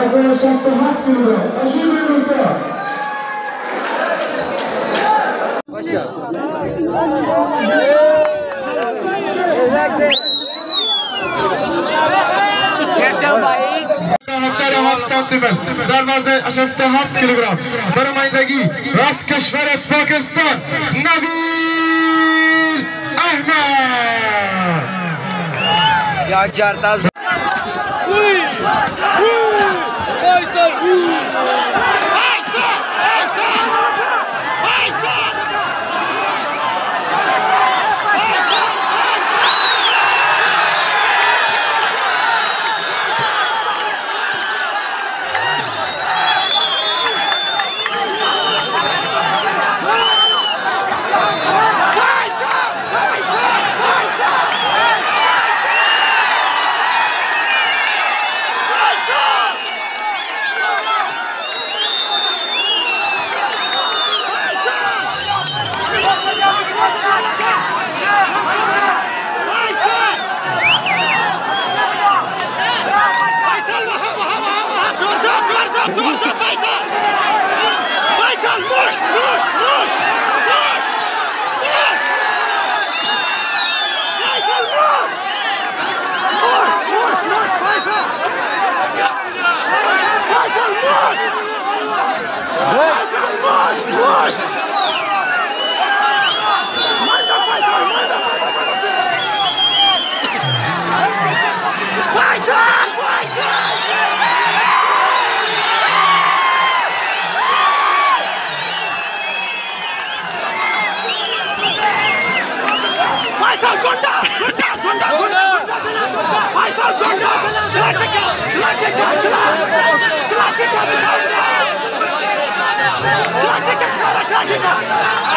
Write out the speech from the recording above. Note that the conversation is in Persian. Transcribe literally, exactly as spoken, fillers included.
وزن شصت و هفت کیلوگرم تشریف بیارید دوستان. هفتاد و هفت سانتی متر در وزن شصت و هفت کیلوگرم برنمایندگی از کشور پاکستان نبیل احمد. یا جرتاز Let's go!